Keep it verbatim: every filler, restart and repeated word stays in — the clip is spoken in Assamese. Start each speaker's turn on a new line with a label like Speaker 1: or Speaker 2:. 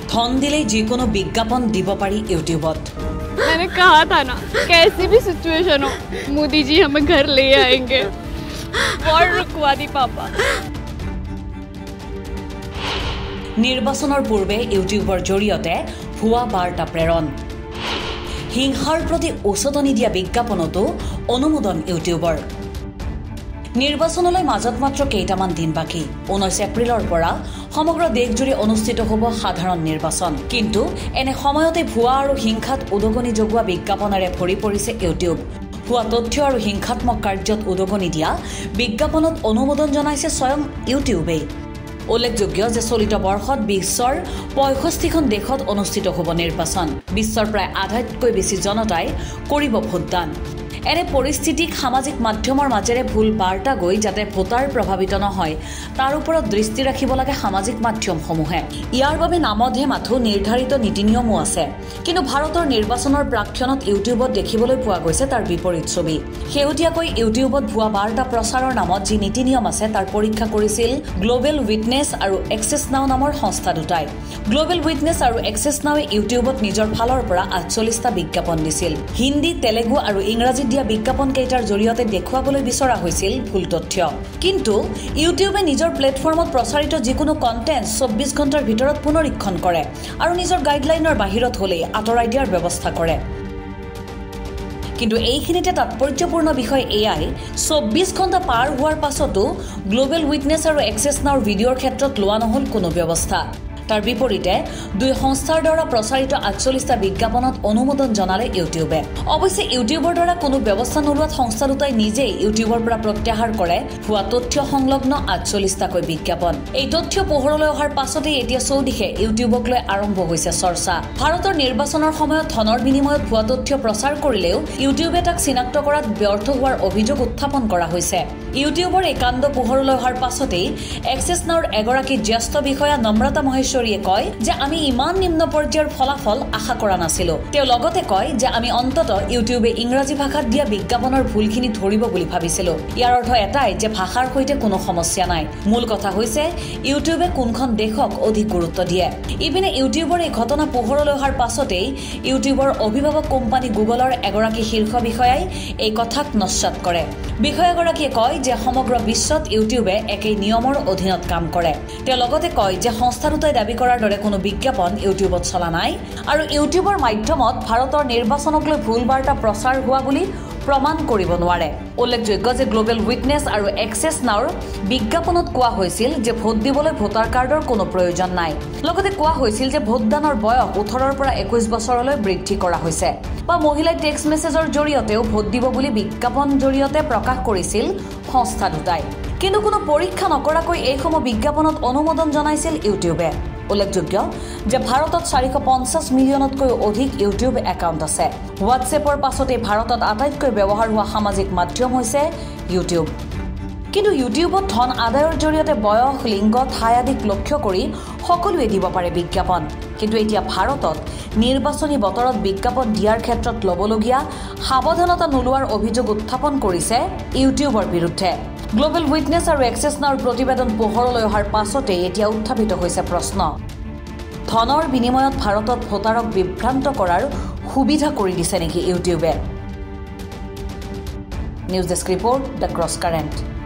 Speaker 1: ধন দিলেই যিকোনো বিজ্ঞাপন দিব পাৰি ইউটিউবত।
Speaker 2: मैंने कहा था ना कैसी भी सिचुएशन हो मोदी जी हमें घर ले आएंगे और रुकवा दी पापा।
Speaker 1: নিৰ্বাচনৰ পূৰ্বে ইউটিউবৰ জৰিয়তে ভুৱা বাৰ্তা প্ৰেৰণ, হিংসাৰ প্ৰতি উচতনি দিয়া বিজ্ঞাপনতো অনুমোদন ইউটিউবৰ। নিৰ্বাচনলৈ মাজত মাত্ৰ কেইটামান দিন বাকী। ঊনৈশ এপ্ৰিলৰ পৰা সমগ্ৰ দেশজুৰি অনুষ্ঠিত হ'ব সাধাৰণ নিৰ্বাচন। কিন্তু এনে সময়তে ভুৱা আৰু হিংসাত উদগনি যোগোৱা বিজ্ঞাপনেৰে ভৰি পৰিছে ইউটিউব। ভুৱা তথ্য আৰু হিংসাত্মক কাৰ্যত উদগনি দিয়া বিজ্ঞাপনত অনুমোদন জনাইছে স্বয়ং ইউটিউবেই। উল্লেখযোগ্য যে চলিত বৰ্ষত বিশ্বৰ পঁয়ষষ্ঠিখন দেশত অনুষ্ঠিত হ'ব নিৰ্বাচন। বিশ্বৰ প্ৰায় আধাতকৈ বেছি জনতাই কৰিব ভোটদান। এনে পৰিস্থিতিক সামাজিক মাধ্যমৰ মাজেৰে ভুল বাৰ্তা গৈ যাতে ভোটাৰ প্ৰভাৱিত নহয় তাৰ ওপৰত দৃষ্টি ৰাখিব লাগে সামাজিক মাধ্যমসমূহে। ইয়াৰ বাবে নামতহে মাথো নিৰ্ধাৰিত নীতি নিয়মো আছে। কিন্তু ভাৰতৰ নিৰ্বাচনৰ প্ৰাক্ষণত ইউটিউবত দেখিবলৈ পোৱা গৈছে তাৰ বিপৰীত ছবি। শেহতীয়াকৈ ইউটিউবত ভুৱা বাৰ্তা প্ৰচাৰৰ নামত যি নীতি নিয়ম আছে তাৰ পৰীক্ষা কৰিছিল গ্ল'বেল উইটনেছ আৰু এক্সেছ নাও নামৰ সংস্থা দুটাই। গ্ল'বেল উইটনেছ আৰু এক্সেছ নাৱে ইউটিউবত নিজৰ ফালৰ পৰা আঠচল্লিছটা বিজ্ঞাপন দিছিল। হিন্দী, তেলেগু আৰু ইংৰাজীত দিয়া বিজ্ঞাপন কেইটাৰ জৰিয়তে দেখুৱাবলৈ বিচৰা হৈছিল ভুল তথ্য। কিন্তু ইউটিউবে নিজৰ প্লেটফৰ্মত প্ৰচাৰিত যিকোনো কণ্টেণ্ট চৌব্বিছ ঘণ্টাৰ ভিতৰত পুনৰীক্ষণ কৰে আৰু নিজৰ গাইডলাইনৰ বাহিৰত হ'লেই আঁতৰাই দিয়াৰ ব্যৱস্থা কৰে। কিন্তু এইখিনিতে তাৎপৰ্যপূৰ্ণ বিষয় এয়াই চৌব্বিছ ঘণ্টা পাৰ হোৱাৰ পাছতো গ্ল'বেল উইটনেছ আৰু এক্সেছ নাওৰ ভিডিঅ'ৰ ক্ষেত্ৰত লোৱা নহ'ল কোনো ব্যৱস্থা। তাৰ বিপৰীতে দুই সংস্থাৰ দ্বাৰা প্ৰচাৰিত আঠচল্লিছটা বিজ্ঞাপনত অনুমোদন জনালে ইউটিউবে। অৱশ্যে ইউটিউবৰ দ্বাৰা কোনো ব্যৱস্থা নোলোৱাত সংস্থা দুটাই নিজেই ইউটিউবৰ পৰা প্ৰত্যাহাৰ কৰে ভুৱা তথ্য সংলগ্ন আঠচল্লিছটাকৈ বিজ্ঞাপন। এই তথ্য পোহৰলৈ অহাৰ পাছতেই এতিয়া চৌদিশে ইউটিউবক লৈ আৰম্ভ হৈছে চৰ্চা। ভাৰতৰ নিৰ্বাচনৰ সময়ত ধনৰ বিনিময়ত ভুৱা তথ্য প্ৰচাৰ কৰিলেও ইউটিউবে তাক চিনাক্ত কৰাত ব্যৰ্থ হোৱাৰ অভিযোগ উত্থাপন কৰা হৈছে। ইউটিউবৰ এই কাণ্ড পোহৰলৈ অহাৰ পাছতেই এক্সেছ নাওৰ এগৰাকী জ্যেষ্ঠ বিষয়া নম্ৰতা মহেশ্বৰীয়ে কয় যে আমি ইমান নিম্ন পৰ্যায়ৰ ফলাফল আশা কৰা নাছিলো। তেওঁ লগতে কয় যে আমি অন্তত ইউটিউবে ইংৰাজী ভাষাত দিয়া বিজ্ঞাপনৰ ভুলখিনি ধৰিব বুলি ভাবিছিলো। ইয়াৰ অৰ্থ এটাই যে ভাষাৰ সৈতে কোনো সমস্যা নাই। মূল কথা হৈছে ইউটিউবে কোনখন দেশক অধিক গুৰুত্ব দিয়ে। ইপিনে ইউটিউবৰ এই ঘটনা পোহৰলৈ অহাৰ পাছতেই ইউটিউবৰ অভিভাৱক কোম্পানী গুগলৰ এগৰাকী শীৰ্ষ বিষয়াই এই কথাক নস্যাৎ কৰে। বিষয়াগৰাকীয়ে কয় যে সমগ্ৰ বিশ্বত ইউটিউবে একেই নিয়মৰ অধীনত কাম কৰে। তেওঁ লগতে কয় যে সংস্থা দুটাই দাবী কৰাৰ দৰে কোনো বিজ্ঞাপন ইউটিউবত চলা নাই আৰু ইউটিউবৰ মাধ্যমত ভাৰতৰ নিৰ্বাচনক লৈ ভুল বাৰ্তা প্ৰচাৰ হোৱা বুলি প্ৰমাণ কৰিব নোৱাৰে। উল্লেখযোগ্য যে গ্ল'বেল উইটনেছ আৰু এক্সেছ নাওৰ বিজ্ঞাপনত কোৱা হৈছিল যে ভোট দিবলৈ ভোটাৰ কাৰ্ডৰ কোনো প্ৰয়োজন নাই। লগতে কোৱা হৈছিল যে ভোটদানৰ বয়স ওঠৰৰ পৰা একৈছ বছৰলৈ বৃদ্ধি কৰা হৈছে বা মহিলাই টেক্সট মেছেজৰ জৰিয়তেও ভোট দিব বুলি বিজ্ঞাপন জৰিয়তে প্ৰকাশ কৰিছিল সংস্থা দুটাই। কিন্তু কোনো পৰীক্ষা নকৰাকৈ এইসমূহ বিজ্ঞাপনত অনুমোদন জনাইছিল ইউটিউবে। উল্লেখযোগ্য যে ভাৰতত চাৰিশ পঞ্চাছ মিলিয়নতকৈ অধিক ইউটিউব একাউণ্ট আছে। হোৱাটছএপৰ পাছতে ভাৰতত আটাইতকৈ ব্যৱহাৰ হোৱা সামাজিক মাধ্যম হৈছে ইউটিউব। কিন্তু ইউটিউবত ধন আদায়ৰ জৰিয়তে বয়স, লিংগ, ঠাই আদিক লক্ষ্য কৰি সকলোৱে দিব পাৰে বিজ্ঞাপন। কিন্তু এতিয়া ভাৰতত নিৰ্বাচনী বতৰত বিজ্ঞাপন দিয়াৰ ক্ষেত্ৰত ল'বলগীয়া সাৱধানতা নোলোৱাৰ অভিযোগ উত্থাপন কৰিছে ইউটিউবৰ বিৰুদ্ধে। গ্ল'বেল উইটনেছ আৰু এক্সেছ নাওৰ প্ৰতিবেদন পোহৰলৈ অহাৰ পাছতে এতিয়া উত্থাপিত হৈছে প্ৰশ্ন, ধনৰ বিনিময়ত ভাৰতত ভোটাৰক বিভ্ৰান্ত কৰাৰ সুবিধা কৰি দিছে নেকি ইউটিউবে? News desk report, the cross current.